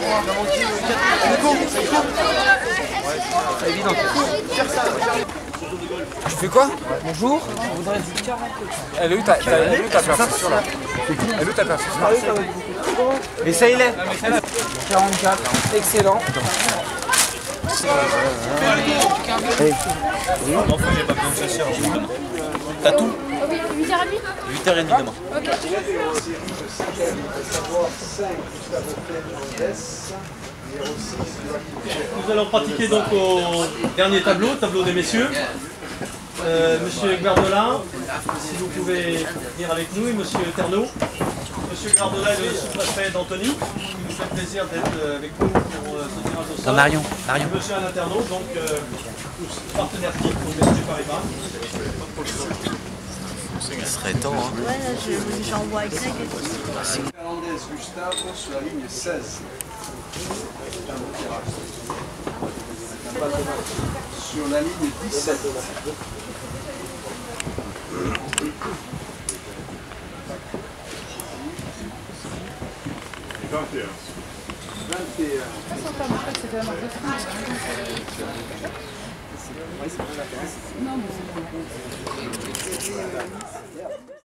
C'est évident. Tu fais quoi? Bonjour. On voudrait du 40. Elle est où ta perception là? Elle est où ta perception? Essaye-les. 44. Excellent. L'enfant, j'ai pas besoin de chercher. T'as tout? 8h30. 8h30 demain. Ok. Nous allons pratiquer donc au dernier tableau des messieurs. Monsieur Guardola, si vous pouvez venir avec nous, et Monsieur Ternaud. Monsieur Guardola est le sous-préfet d'Antony, qui nous fait plaisir d'être avec nous pour ce tirage au sort. Marion. Monsieur Alain Ternaud, donc partenaire type pour Monsieur Paribas. Il serait temps, hein. Ouais, là, j'envoie Greg et tout. Fernandez Gustavo sur la ligne 16. Sur la ligne 17. 21.